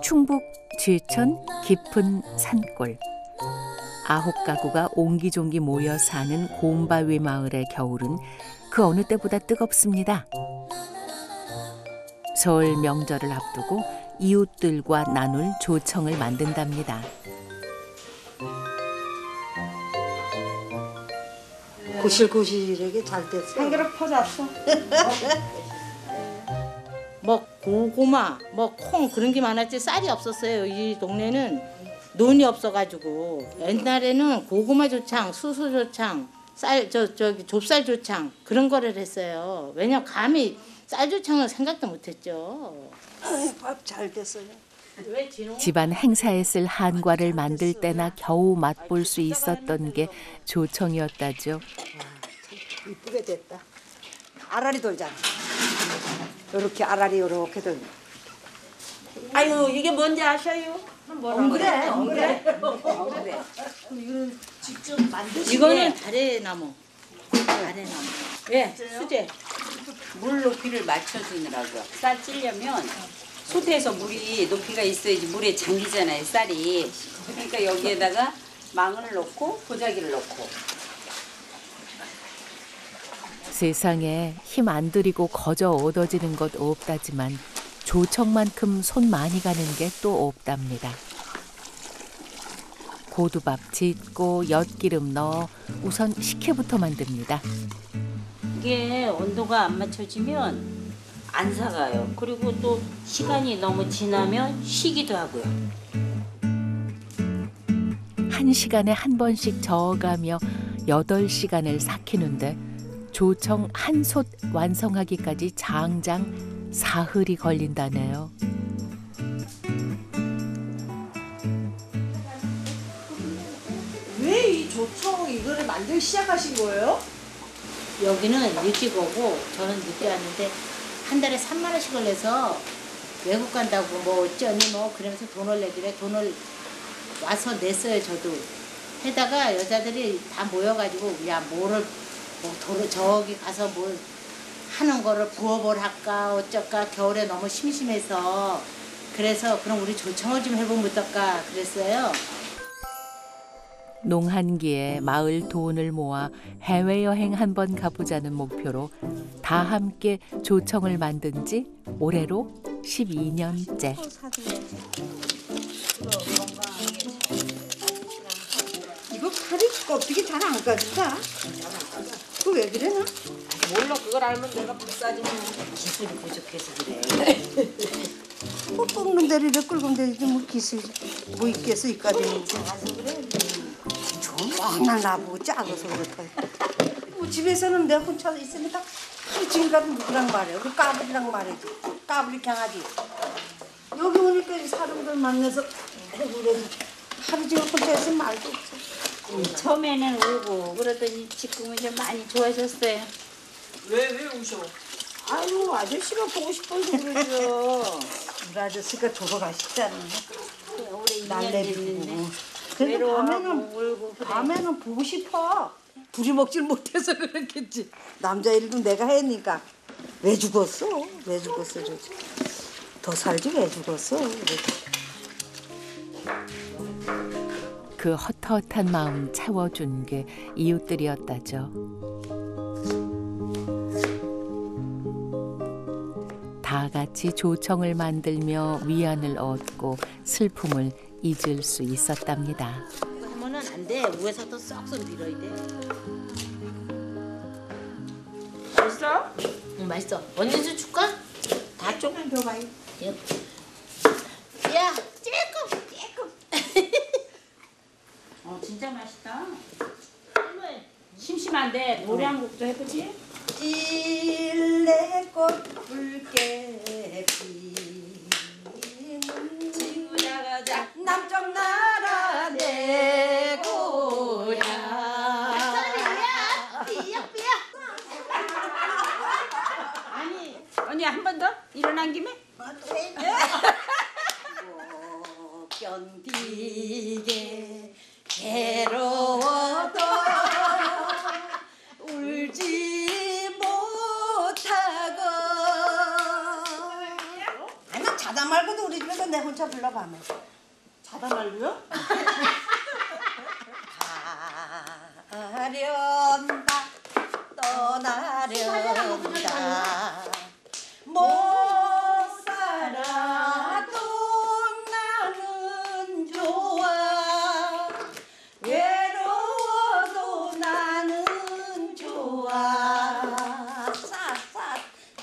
충북 제천 깊은 산골. 9가구가 옹기종기 모여 사는 곰바위 마을의 겨울은 그 어느 때보다 뜨겁습니다. 설 명절을 앞두고 이웃들과 나눌 조청을 만든답니다. 고실고실하게 잘 됐어. 한 그릇 퍼졌어. 뭐 고구마, 뭐 콩 그런 게 많았지 쌀이 없었어요. 이 동네는 논이 없어가지고 옛날에는 고구마 조창, 수수 조창, 저기 좁쌀 조창 그런 거를 했어요. 왜냐 감히 쌀 조창은 생각도 못했죠. 밥 잘 됐어요. 집안 행사에 쓸 한과를 만들 때나 겨우 맛볼 수 있었던 게 조청이었다죠. 이쁘게 됐다. 알알이 돌잖아. 이렇게 알알이 이렇게 돌. 아유 이게 뭔지 아셔요? 엉그래. 이거는 직접 만드신 이거는 다래나무. 다래나무. 예, 수제. 물 높이를 맞춰주느라고요. 쌀 찌려면 솥에서 물이 높이가 있어야지 물에 잠기잖아요, 쌀이. 그러니까 여기에다가 망을 넣고 보자기를 넣고. 세상에 힘 안 들이고 거저 얻어지는 것 없다지만 조청만큼 손 많이 가는 게 또 없답니다. 고두밥 짓고 엿기름 넣어 우선 식혜부터 만듭니다. 이게 온도가 안 맞춰지면 안 사가요. 그리고 또 시간이 너무 지나면 쉬기도 하고요. 1시간에 한 번씩 저어가며 8시간을 삭히는데 조청 한 솥 완성하기까지 장장 사흘이 걸린다네요. 왜 이 조청 이거를 만들기 시작하신 거예요? 여기는 일찍 오고 저는 늦게 왔는데 한 달에 3만 원씩을 내서 외국 간다고 뭐 어쩌니 뭐 그러면서 돈을 내기래. 돈을 와서 냈어요 저도. 해다가 여자들이 다 모여가지고 야 뭐를 뭐 저기 가서 뭐 하는 거를 부업을 할까 어쩔까 겨울에 너무 심심해서 그래서 그럼 우리 조청을 좀 해보면 어떨까 그랬어요. 농한기에 마을 돈을 모아 해외여행 한번 가보자는 목표로 다 함께 조청을 만든 지 올해로 12년째. 이거 칼이 껍데기 잘 안 까진다. 그거 왜 그래나? 몰라 그걸 알면 내가 박사지. 기술이 부족해서 그래. 뭐 꺾는 대로 이렇게 끓는 대로 뭐 기술 뭐 있겠어 이까지. 맨날 나보고 작아서 그렇다. 뭐 집에서는 내가 혼자 있으니까 하루 지금까지 누구랑 말해요? 그 까불이랑 말이지. 까불이 강아지. 여기 오니까 이 사람들 만나서 그래. 하루 종일 혼자 있으면 말도 없어. 처음에는 울고 그러더니 지금은 좀 많이 좋아졌어요. 왜 우셔? 아유 아저씨가 보고 싶어서 그러죠. 우리 아저씨가 돌아가시잖아. 올해 날 2년 내리고. 됐는데 근데 외로워하고 울고 그래. 밤에는 보고 싶어. 둘이 먹질 못해서 그렇겠지. 남자 일도 내가 했니까. 왜 죽었어? 왜 죽었어? 그러지. 더 살지 왜 죽었어? 그러지. 그 헛헛한 마음 채워준 게 이웃들이었다죠. 다 같이 조청을 만들며 위안을 얻고 슬픔을 잊을 수 있었답니다. 하면은 안 돼. 위에서 또 쏙쏙 밀어야 돼. 맛있어? 응 맛있어. 언니도 줄까? 다 조금 더 봐요. 야 조금. 진짜 맛있다. 심심한데 노래 한 곡도 해보지? 일레꽃 붉게 피는 지구야 가자. 남쪽 나라 내 고향. 아니 언니 한 번 더? 일어난 김에? 견디게 괴로워도 울지 못하고. 아니 자다 말고도 우리 집에서 내 혼자 불러봐면. 자다 말고요? 가련다 떠나련다 못 살아도 나는 좋아 외로워도 나는 좋아 싹싹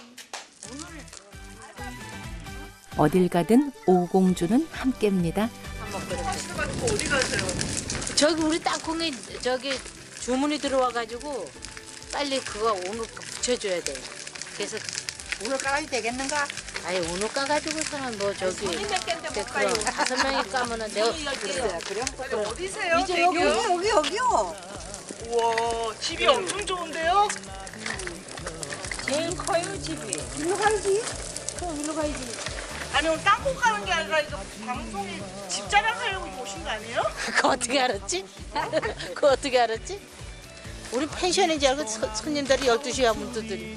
어딜 가든 오공주는 함께입니다. 어디 가세요? 저기 우리 땅콩이 저기 주문이 들어와가지고 빨리 그거 오늘 붙여줘야 돼. 그래서 오늘 까야 되겠는가? 아예 오늘 까가지고서는 뭐 저기 그럼 5명이 까면은 내가 그래. 아니, 어디세요? 이제 여기 여기요. 우와, 집이 엄청 좋은데요? 제일 커요 집이. 일로 가야지. 그럼 일로 가야지. 아니, 오늘 땅콩 가는 게 아니라 이거 방송에 집 자랑하려고 오신 거 아니에요? 그거 어떻게 알았지? 그거 어떻게 알았지? 우리 펜션인 줄 알고 손님들이 12시에 하면 두드리.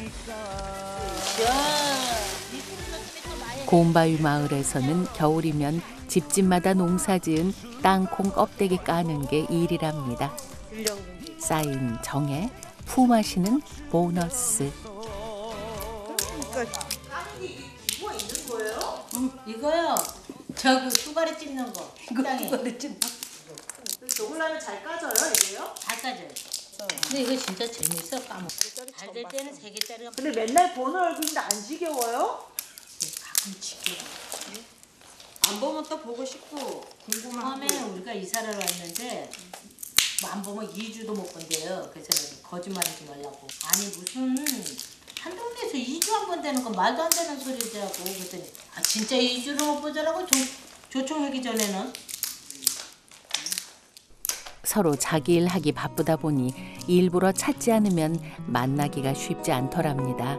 곰바위 마을에서는 겨울이면 집집마다 농사지은 땅콩 껍데기 까는 게 일이랍니다. 쌓인 정에 푸 마시는 보너스. 이거요. 저기 뚜바리 찝는 거. 식당에. 저걸라면 잘 까져요, 이게요? 잘 까져요. 근데 이거 진짜 재밌어 까먹. 잘 될 때는 3개짜리가 근데 맨날 보는 얼굴인데 안 지겨워요? 가끔 지겨. 안 보면 또 보고 싶고 궁금하고. 처음에 우리가 이사를 왔는데 뭐안 보면 2주도 못 본대요. 그래서 내가 거짓말하지 말라고. 아니 무슨 한 동네에서 2주 한 번 되는 건 말도 안 되는 소리더라고. 그랬더니 아 진짜 2주를 못 보더라고. 조청하기 전에는. 서로 자기 일 하기 바쁘다 보니 일부러 찾지 않으면 만나기가 쉽지 않더랍니다.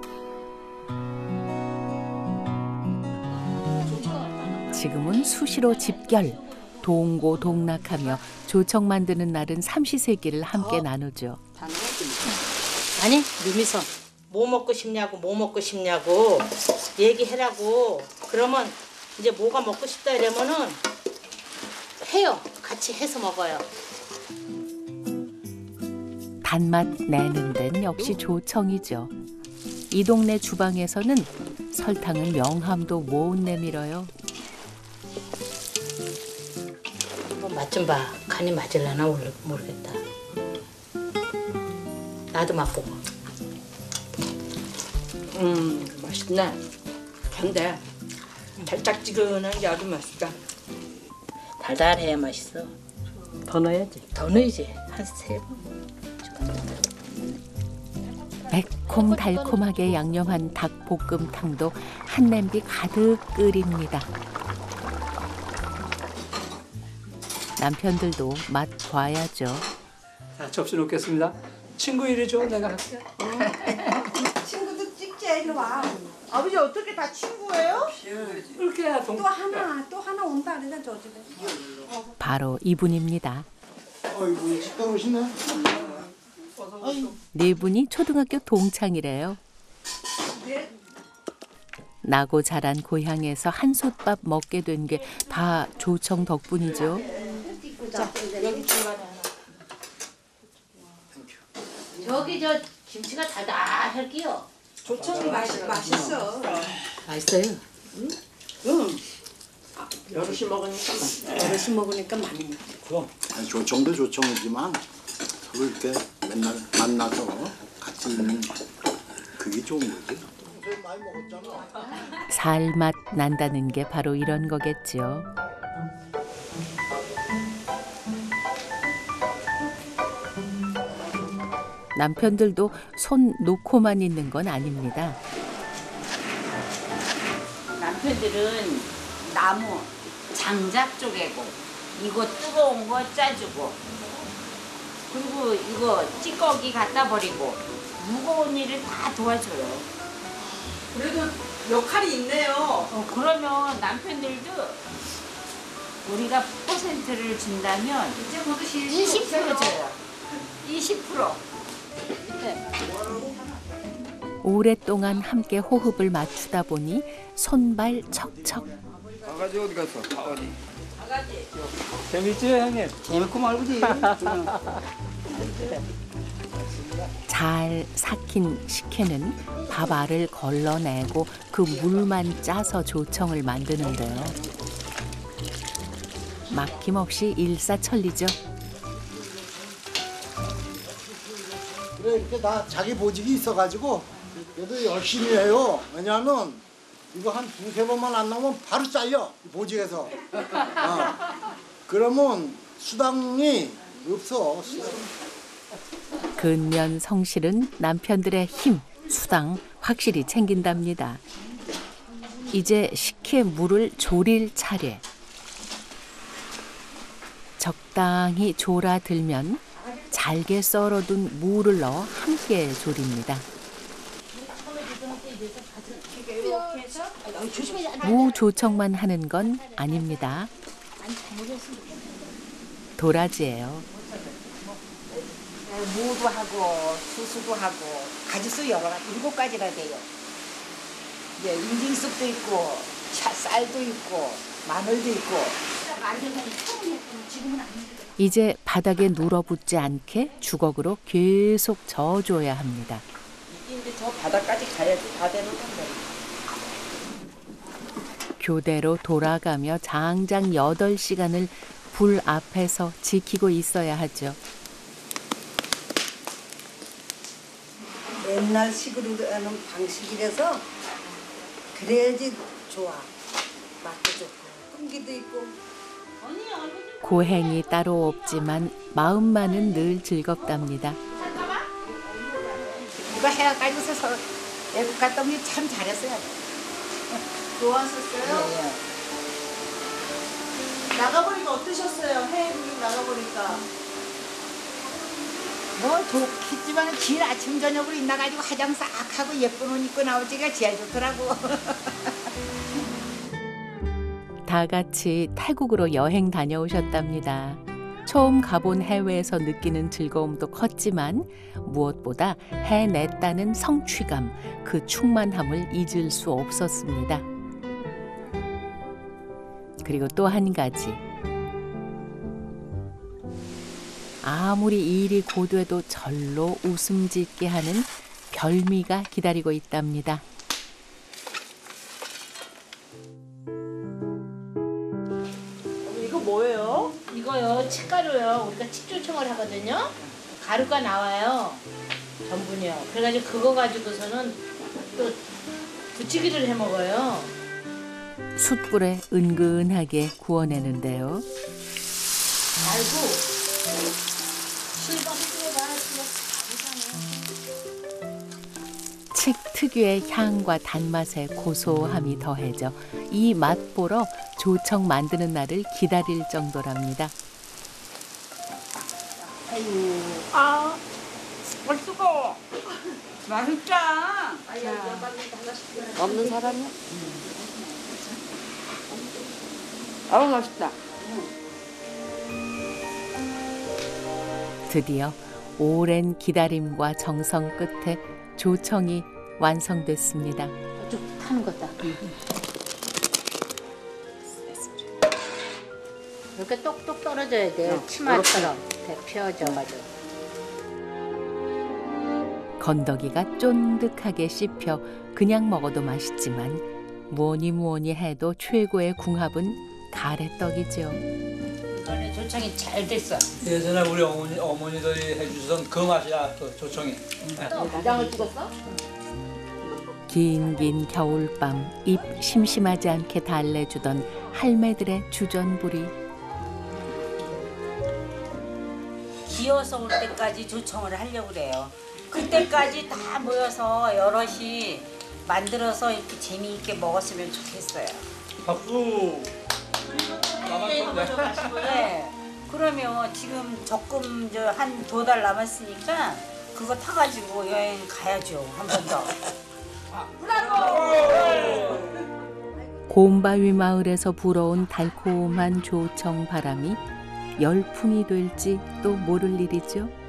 지금은 수시로 집결, 동고동락하며 조청 만드는 날은 삼시세끼를 함께 나누죠. 아니 유미선 뭐 먹고 싶냐고 뭐 먹고 싶냐고 얘기해라고. 그러면 이제 뭐가 먹고 싶다 이러면은 해요. 같이 해서 먹어요. 단맛 내는 데는 역시 조청이죠. 이 동네 주방에서는 설탕을 명함도 못 내밀어요. 한번 맛 좀 봐. 간이 맞을라나 모르겠다. 나도 맛보고. 맛있네. 근데 달짝지근한 게 아주 맛있다. 달달해야 맛있어. 더 넣어야지. 더 넣어야지. 한 3번. 매콤달콤하게 양념한 닭볶음탕도 한 냄비 가득 끓입니다. 남편들도 맛 봐야죠. 자, 접시 놓겠습니다. 친구 이리 줘, 내가 할게. 친구도 찍자 일로 와. 아버지 어떻게 다 친구예요? 이렇게 해야 또 하나 온다 그러니까 저 집에. 바로 이분입니다. 어이구, 식당 오시네. 네 분이 초등학교 동창이래요. 나고 자란 고향에서 한솥밥 먹게 된 게 다 조청 덕분이죠. 저기 저 김치가 달달할게요. 조청이 맛있어. 맛있어요. 여럿이 먹으니까 맛있다. 어르신 먹으니까 많이 먹어. 아니, 조청도 조청이지만 서로 이렇게 맨날 만나서 같이 있는 그게 좋은 거지. 많이 먹었잖아. 살맛 난다는 게 바로 이런 거겠죠. 남편들도 손 놓고만 있는 건 아닙니다. 남편들은 나무 장작 쪼개고 이거 뜨거운 거 짜주고 그리고 이거 찌꺼기 갖다 버리고 무거운 일을 다 도와줘요. 그래도 역할이 있네요. 그러면 남편들도 우리가 퍼센트를 준다면 20% 줘요. 20%. 오랫동안 함께 호흡을 맞추다 보니 손발 척척. 아가씨 어디 갔어? 어디? 재밌지 형님? 재밌고 말고지. 잘 삭힌 식혜는 밥알을 걸러내고 그 물만 짜서 조청을 만드는데요. 막힘없이 일사천리죠. 그래 이렇게 다 자기 보직이 있어가지고 그래도 열심히 해요. 왜냐하면 이거 한 두세 번만 안 나오면 바로 잘려 이 보직에서. 그러면 수당이 없어. 근면 성실은 남편들의 힘, 수당 확실히 챙긴답니다. 이제 식혜 물을 졸일 차례. 적당히 졸아들면 잘게 썰어둔 무를 넣어 함께 졸입니다. 무 조청만 하는 건 아닙니다. 도라지예요. 무도 하고 수수도 하고 가지수 여러 가지 7가지나 돼요. 이제 인증쑥도 있고 쌀도 있고 마늘도 있고. 이제 바닥에 눌어붙지 않게 주걱으로 계속 저어줘야 합니다. 이제 저 바닥까지 가야지 다 되는 건데. 교대로 돌아가며 장장 8시간을 불 앞에서 지키고 있어야 하죠. 옛날식으로 하는 방식이라서 그래야지 좋아. 맛도 좋고 풍기도 있고. 고행이 따로 없지만 마음만은 늘 즐겁답니다. 이거 해가지고서 서로 외국 갔다 오니 참 잘했어요. 좋았었어요? 예. 나가보니까 어떠셨어요? 해외 나가보니까. 뭐 좋겠지만 길 아침 저녁으로 있나가지고 화장 싹 하고 예쁜 옷 입고 나오지가 제일 좋더라고. 다 같이 태국으로 여행 다녀오셨답니다. 처음 가본 해외에서 느끼는 즐거움도 컸지만 무엇보다 해냈다는 성취감, 그 충만함을 잊을 수 없었습니다. 그리고 또 한 가지. 아무리 일이 고돼도 절로 웃음 짓게 하는 별미가 기다리고 있답니다. 이거 뭐예요? 이거요 칡가루요. 우리가 칡조청을 하거든요. 가루가 나와요. 전분이요. 그래가지고 그거 가지고서는 또 부치기를 해 먹어요. 숯불에 은근하게 구워내는데요. 알고 실밥 끓여봐. 칡 특유의 향과 단맛에 고소함이 더해져 이 맛보러 조청 만드는 날을 기다릴 정도랍니다. 아, 맛있어. 맛있다. 없는 사람이야? 아우 맛있다. 드디어 오랜 기다림과 정성 끝에 조청이 완성됐습니다. 쭉 타는 거다. 이렇게 똑똑 떨어져야 돼요. 치마처럼 펴져가지고. 건더기가 쫀득하게 씹혀 그냥 먹어도 맛있지만 뭐니 해도 최고의 궁합은 가래떡이죠. 이번에 조청이 잘 됐어. 예전에 우리 어머니들이 해주던 그 맛이야, 그 조청이. 도장을 찍었어? 긴 겨울밤 입 심심하지 않게 달래주던 할매들의 주전부리. 기어서 올 때까지 조청을 하려고 그래요. 그때까지 다 모여서 여럿이 만들어서 이렇게 재미있게 먹었으면 좋겠어요. 박수. 네. 그러면 지금 적금 한 2달 남았으니까 그거 타가지고 여행 가야죠. 한 번 더. 곰바위 마을에서 불어온 달콤한 조청 바람이 열풍이 될지 또 모를 일이죠.